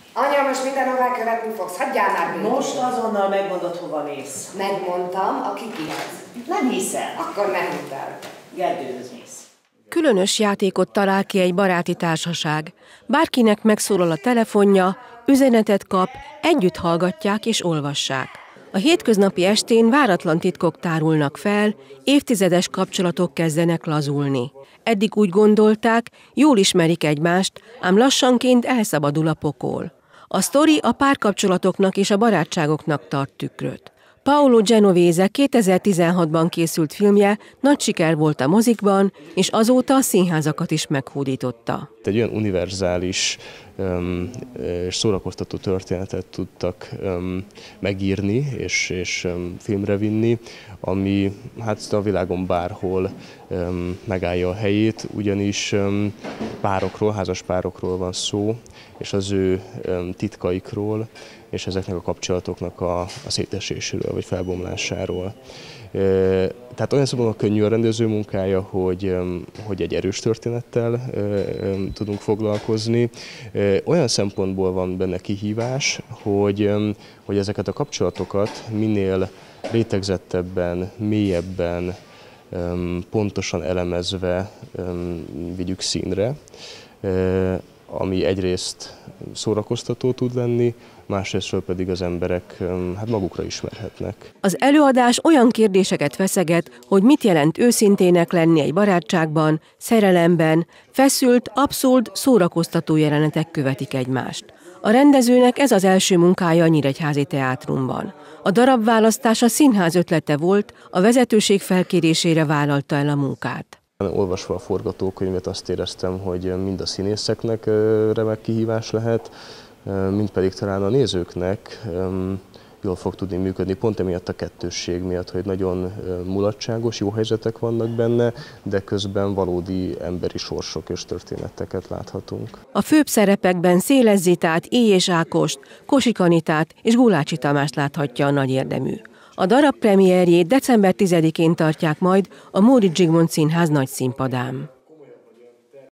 Anya, most mindenhová követni fogsz, hagyjál már békén. Most azonnal megmondod, hova mész. Megmondtam, a Kikihez. Nem hiszem. Akkor nem hidd el. Gergőhöz mész. Különös játékot talál ki egy baráti társaság. Bárkinek megszólal a telefonja, üzenetet kap, együtt hallgatják és olvassák. A hétköznapi estén váratlan titkok tárulnak fel, évtizedes kapcsolatok kezdenek lazulni. Eddig úgy gondolták, jól ismerik egymást, ám lassanként elszabadul a pokol. A sztori a párkapcsolatoknak és a barátságoknak tart tükröt. Paolo Genovese 2016-ban készült filmje nagy siker volt a mozikban, és azóta a színházakat is meghódította. Egy olyan univerzális és szórakoztató történetet tudtak megírni és filmre vinni, ami hát a világon bárhol megállja a helyét, ugyanis párokról, házas párokról van szó, és az ő titkaikról, és ezeknek a kapcsolatoknak a széteséséről, vagy felbomlásáról. Tehát olyan szempontból könnyű a rendező munkája, hogy egy erős történettel tudunk foglalkozni. Olyan szempontból van benne kihívás, hogy ezeket a kapcsolatokat minél rétegzettebben, mélyebben, pontosan elemezve vigyük színre, ami egyrészt szórakoztató tud lenni, másrésztről pedig az emberek magukra ismerhetnek. Az előadás olyan kérdéseket feszeget, hogy mit jelent őszintének lenni egy barátságban, szerelemben, feszült, abszurd, szórakoztató jelenetek követik egymást. A rendezőnek ez az első munkája a Nyíregyházi Teátrumban. A darabválasztás a színház ötlete volt, a vezetőség felkérésére vállalta el a munkát. Olvasva a forgatókönyvet azt éreztem, hogy mind a színészeknek remek kihívás lehet, mind pedig talán a nézőknek jól fog tudni működni, pont emiatt a kettősség miatt, hogy nagyon mulatságos, jó helyzetek vannak benne, de közben valódi emberi sorsok és történeteket láthatunk. A főbb szerepekben Széles Zitát, Éjés Ákost, Kosik Anitát és Gulácsi Tamást láthatja a nagy érdemű. A darab premierjét december 10-én tartják majd a Móricz Zsigmond Színház nagyszínpadán.